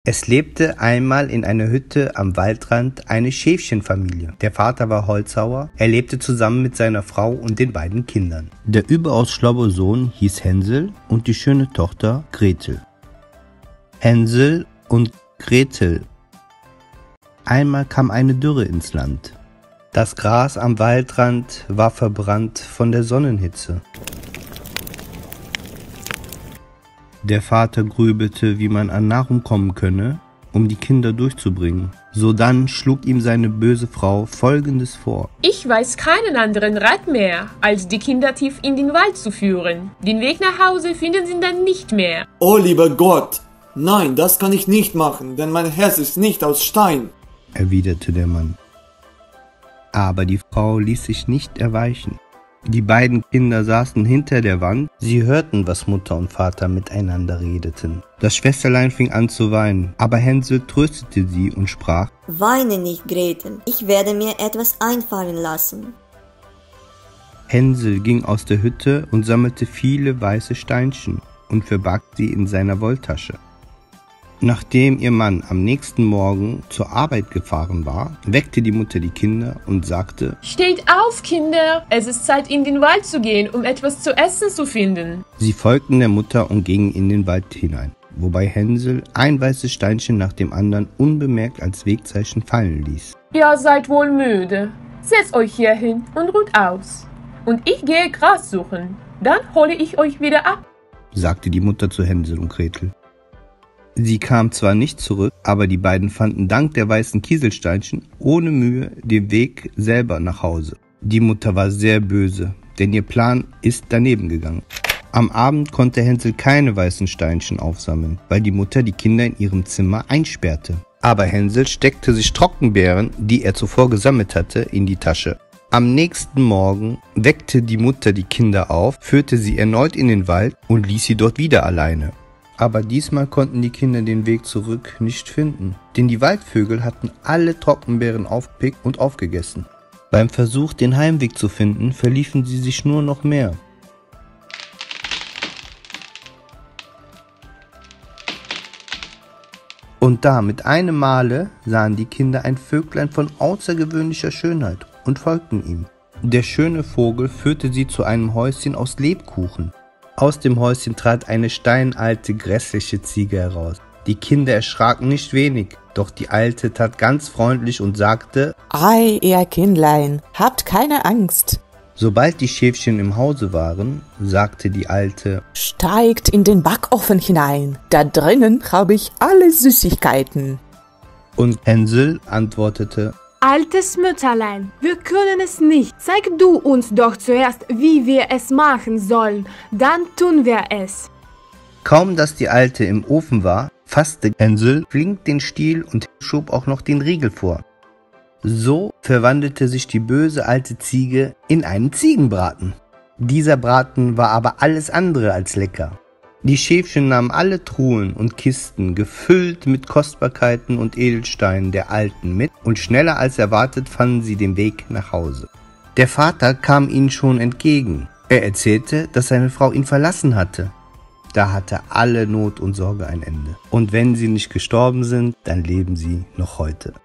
Es lebte einmal in einer Hütte am Waldrand eine Schäfchenfamilie. Der Vater war Holzhauer, er lebte zusammen mit seiner Frau und den beiden Kindern. Der überaus schlaue Sohn hieß Hänsel und die schöne Tochter Gretel. Hänsel und Gretel. Einmal kam eine Dürre ins Land. Das Gras am Waldrand war verbrannt von der Sonnenhitze. Der Vater grübelte, wie man an Nahrung kommen könne, um die Kinder durchzubringen. Sodann schlug ihm seine böse Frau Folgendes vor: Ich weiß keinen anderen Rat mehr, als die Kinder tief in den Wald zu führen. Den Weg nach Hause finden sie dann nicht mehr. Oh lieber Gott, nein, das kann ich nicht machen, denn mein Herz ist nicht aus Stein, erwiderte der Mann. Aber die Frau ließ sich nicht erweichen. Die beiden Kinder saßen hinter der Wand. Sie hörten, was Mutter und Vater miteinander redeten. Das Schwesterlein fing an zu weinen, aber Hänsel tröstete sie und sprach: Weine nicht, Gretel, ich werde mir etwas einfallen lassen. Hänsel ging aus der Hütte und sammelte viele weiße Steinchen und verbarg sie in seiner Wolltasche. Nachdem ihr Mann am nächsten Morgen zur Arbeit gefahren war, weckte die Mutter die Kinder und sagte: Steht auf, Kinder! Es ist Zeit, in den Wald zu gehen, um etwas zu essen zu finden. Sie folgten der Mutter und gingen in den Wald hinein, wobei Hänsel ein weißes Steinchen nach dem anderen unbemerkt als Wegzeichen fallen ließ. Ihr seid wohl müde. Setzt euch hier hin und ruht aus. Und ich gehe Gras suchen. Dann hole ich euch wieder ab, sagte die Mutter zu Hänsel und Gretel. Sie kam zwar nicht zurück, aber die beiden fanden dank der weißen Kieselsteinchen ohne Mühe den Weg selber nach Hause. Die Mutter war sehr böse, denn ihr Plan ist daneben gegangen. Am Abend konnte Hänsel keine weißen Steinchen aufsammeln, weil die Mutter die Kinder in ihrem Zimmer einsperrte. Aber Hänsel steckte sich Trockenbeeren, die er zuvor gesammelt hatte, in die Tasche. Am nächsten Morgen weckte die Mutter die Kinder auf, führte sie erneut in den Wald und ließ sie dort wieder alleine. Aber diesmal konnten die Kinder den Weg zurück nicht finden, denn die Waldvögel hatten alle Trockenbeeren aufgepickt und aufgegessen. Beim Versuch, den Heimweg zu finden, verliefen sie sich nur noch mehr. Und da mit einem Male sahen die Kinder ein Vöglein von außergewöhnlicher Schönheit und folgten ihm. Der schöne Vogel führte sie zu einem Häuschen aus Lebkuchen. Aus dem Häuschen trat eine steinalte, grässliche Ziege heraus. Die Kinder erschraken nicht wenig, doch die Alte tat ganz freundlich und sagte: Ei, ihr Kindlein, habt keine Angst. Sobald die Schäfchen im Hause waren, sagte die Alte: Steigt in den Backofen hinein, da drinnen habe ich alle Süßigkeiten. Und Hänsel antwortete: Altes Mütterlein, wir können es nicht. Zeig du uns doch zuerst, wie wir es machen sollen, dann tun wir es. Kaum dass die Alte im Ofen war, fasste Hänsel flink den Stiel und schob auch noch den Riegel vor. So verwandelte sich die böse alte Ziege in einen Ziegenbraten. Dieser Braten war aber alles andere als lecker. Die Schäfchen nahmen alle Truhen und Kisten, gefüllt mit Kostbarkeiten und Edelsteinen der Alten mit, und schneller als erwartet fanden sie den Weg nach Hause. Der Vater kam ihnen schon entgegen. Er erzählte, dass seine Frau ihn verlassen hatte. Da hatte alle Not und Sorge ein Ende. Und wenn sie nicht gestorben sind, dann leben sie noch heute.